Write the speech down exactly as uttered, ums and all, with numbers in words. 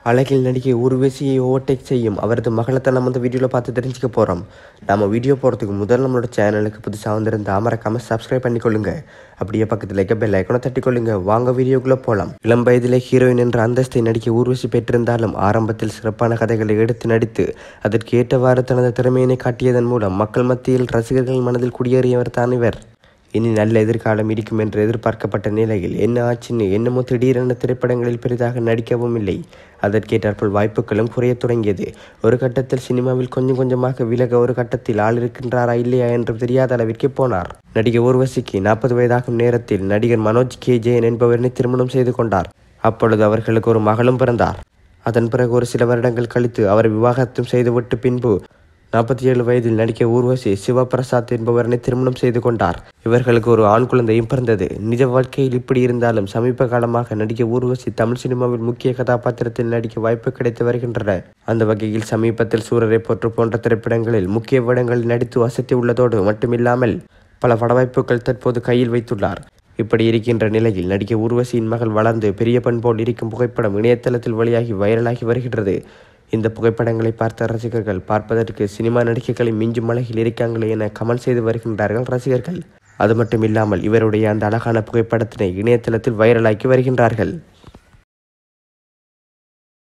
அழகில் நடிகை ஊர்வசியை ஓவர்டேக் செய்யும் அவரது மகளத்தை நம்ம இந்த வீடியோவில் பார்த்து தெரிஞ்சுக்க போகிறோம். நம்ம வீடியோ போகிறதுக்கு முதல் நம்மளோட சேனலுக்கு புதுசாக வந்திருந்த மறக்காம சப்ஸ்கிரைப் பண்ணிக்கொள்ளுங்க. அப்படியே பக்கத்தில் இருக்க பெல் ஐக்கானை தட்டிக்கொள்ளுங்க. வாங்க வீடியோக்குள்ளே போகலாம். இளம் வயதிலே ஹீரோயின் என்ற அந்தஸ்தை நடிகை ஊர்வசி பெற்றிருந்தாலும் ஆரம்பத்தில் சிறப்பான கதைகளை எடுத்து நடித்து அதற்கு ஏற்றவாறு தனது திறமையினை காட்டியதன் மூலம் மக்கள் மத்தியில் ரசிகர்கள் மனதில் குடியேறியவர் தான் இவர். இனி நல்ல எதிர்காலம் இருக்கும் என்று எதிர்பார்க்கப்பட்ட நிலையில் என்ன ஆச்சுன்னு என்னமோ திடீரென திரைப்படங்களில் பெரிதாக நடிக்கவும் இல்லை. அதற்கேற்றாற்போல் வாய்ப்புகளும் குறைய தொடங்கியது. ஒரு கட்டத்தில் சினிமாவில் கொஞ்சம் கொஞ்சமாக விலக ஒரு கட்டத்தில் ஆள் இருக்கின்றாரா இல்லையா என்று தெரியாத அளவிற்கு போனார். நடிகை ஊர்வசிக்கு நாற்பது வயதாகும் நேரத்தில் நடிகர் மனோஜ் கே ஜெயன் என்பவரை திருமணம் செய்து கொண்டார். அப்பொழுது அவர்களுக்கு ஒரு மகளும் பிறந்தார். அதன் பிறகு ஒரு சில வருடங்கள் கழித்து அவரை விவாகரத்தும் செய்துவிட்டு பின்பு நாற்பத்தி ஏழு வயதில் நடிகை ஊர்வசி சிவபிரசாத் என்பவரை திருமணம் செய்து கொண்டார். இவர்களுக்கு ஒரு ஆண் குழந்தையும் பிறந்தது. நிஜ வாழ்க்கையில் இப்படி இருந்தாலும் சமீப காலமாக நடிகை ஊர்வசி தமிழ் சினிமாவில் முக்கிய கதாபாத்திரத்தில் நடிக்க வாய்ப்பு கிடைத்து வருகின்றன. அந்த வகையில் சமீபத்தில் சூரரை போற்று போன்ற திரைப்படங்களில் முக்கிய வேடங்களில் நடித்து அசத்தி உள்ளதோடு மட்டுமில்லாமல் பல படவாய்ப்புகள் தற்போது கையில் வைத்துள்ளார். இப்படி இருக்கின்ற நிலையில் நடிகை ஊர்வசியின் மகள் வளர்ந்து பெரிய பெண் போல் இருக்கும் புகைப்படம் இணையதளத்தில் வெளியாகி வைரலாகி வருகின்றது. இந்த புகைப்படங்களை பார்த்த ரசிகர்கள் பார்ப்பதற்கு சினிமா நடிகைகளை மிஞ்சும் அழகில் இருக்காங்களே என கமல் செய்து வருகின்றார்கள் ரசிகர்கள். அது மட்டும் இல்லாமல் இவருடைய அந்த அழகான புகைப்படத்தினை இணையதளத்தில் வைரலாக்கி வருகின்றார்கள்.